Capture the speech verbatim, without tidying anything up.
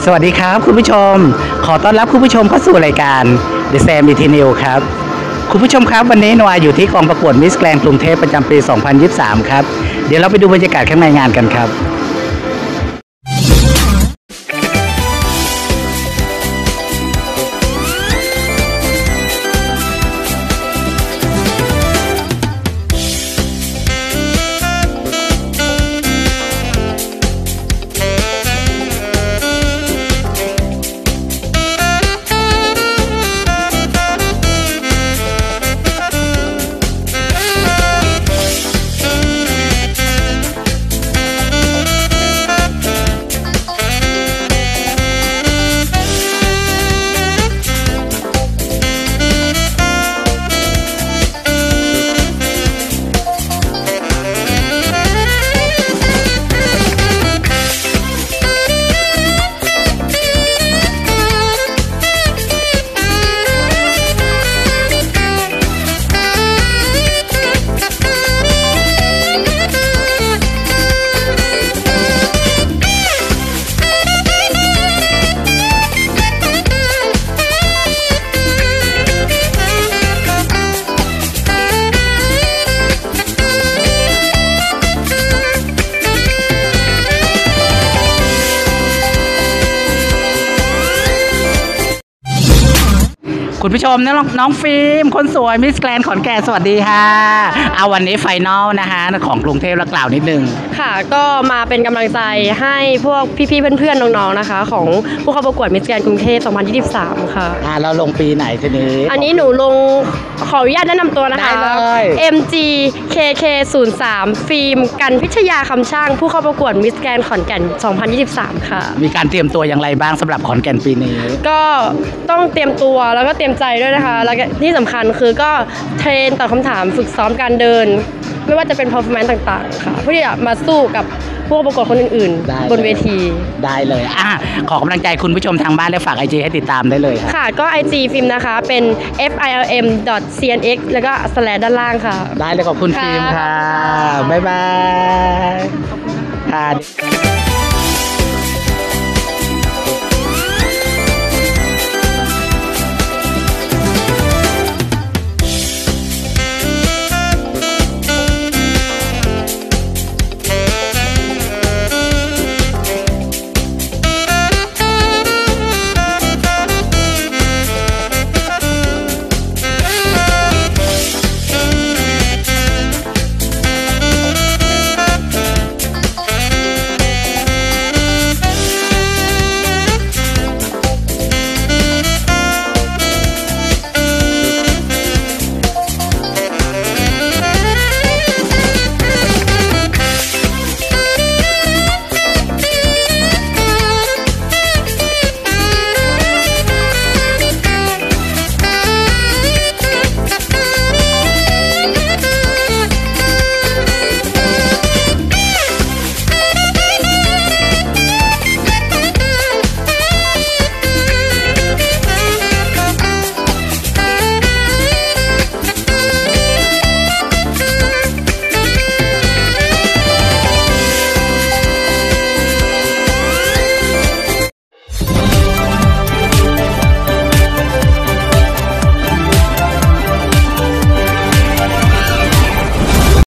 สวัสดีครับคุณผู้ชมขอต้อนรับคุณผู้ชมเข้าสู่รายการ The Sam อี ที News ครับคุณผู้ชมครับวันนี้นวาอยู่ที่กองประกวดมิสแกรนด์กรุงเทพประจำปี สองพันยี่สิบสาม ครับเดี๋ยวเราไปดูบรรยากาศข้างในงานกันครับคุณผู้ชมน้องน้องฟิล์มคนสวยมิสแกรนด์ขอนแก่นสวัสดีค่ะเอาวันนี้ไฟนอลนะคะของกรุงเทพและกล่าวนิดนึงค่ะก็มาเป็นกำลังใจให้พวกพี่ๆเพื่อนๆน้องๆนะคะของผู้เข้าประกวดมิสแกรนด์กรุงเทพสองพันยี่สิบสามค่ะอ่าเราลงปีไหนทีนี้อันนี้หนูลงขออนุญาตแนะนำตัวนะคะ เอ็ม จี เค เค ศูนย์ สาม ฟิล์มกันพิชยาคำช่างผู้เข้าประกวดมิสแกรนด์ขอนแก่นสองพันยี่สิบสามค่ะมีการเตรียมตัวอย่างไรบ้างสำหรับขอนแก่นปีนี้ก็ต้องเตรียมตัวแล้วก็เตรียมใจด้วยนะคะแล้วที่สำคัญคือก็เทรนตอบคำถามฝึกซ้อมการเดินไม่ว่าจะเป็น performance ต่างๆค่ะเพื่อที่จะมาสู้กับผู้ประกวดคนอื่นๆบนเวทีได้เลยอ่ะขอกำลังใจคุณผู้ชมทางบ้านและฝาก ไอ จี ให้ติดตามได้เลยค่ะก็ ไอ จี ฟิล์มนะคะเป็น เอฟ ไอ แอล เอ็ม ดอท ซี เอ็น เอ็กซ์ แล้วก็ slash ด้านล่างค่ะได้เลยขอบคุณฟิล์มค่ะบ๊ายบายค่ะ